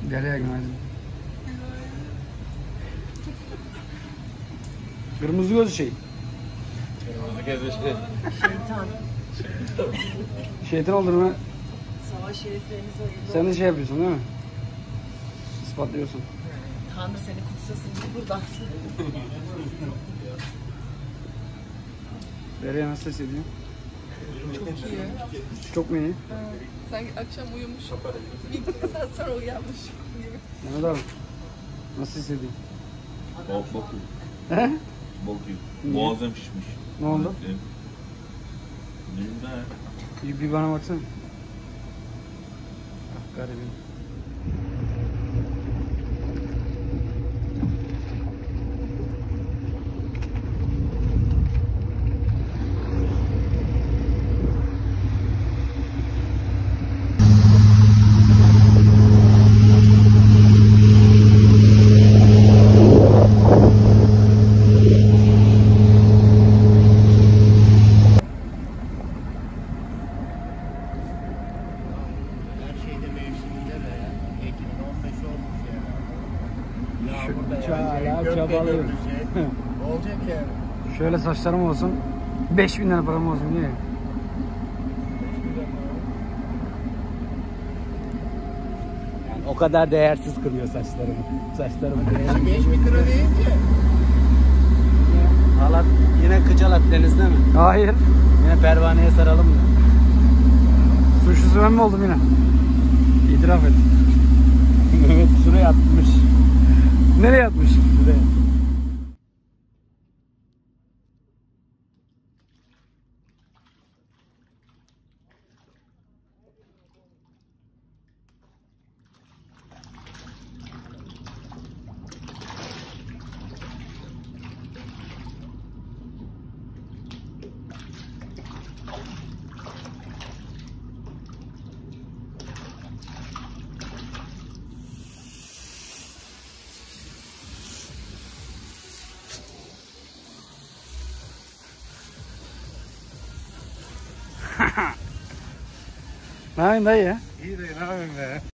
Derya günaydın. Kırmızı göz şey. Kırmızı gözü şey. Şeytan. Şeytan olur mu? Savaş şerifleriniz hayırlı Sen de olsun. şey yapıyorsun değil mi? İspatlıyorsun. Tanrı seni kutsasın gibi buradan. Derya nasıl hissediyorsun? Çok iyi. Çok mu iyi? Sanki akşam uyumuş. Bir saat sonra uyanmış gibi. Mehmet abi. Nasıl hissediyorsun? Bok He? yiyor. Bok yiyor. Niye? Boğazım şişmiş. Ne oldu? Bilmem. Bir bana baksana. Ah garibim. Her şeyde mevsiminde de ya. Ekim'in 15 olmuş yani. Yağmur da Hala yağacak, gök de çabalıyor. görülecek. Olacak yani. Şöyle saçlarım olsun. 5000 lira param olsun diye. Yani o kadar değersiz kılıyor saçlarımı. Saçlarımı değersiz. 5000 lira değil ki. Halat yine Kıcalat denizde mi? Hayır. Yine pervaneye saralım mı? Suçlusu ben mi oldum yine? İtiraf et. Evet şuraya atmış. Nereye atmış? Şuraya. Ne yapayım dayı ya? İyi de ne yapayım be.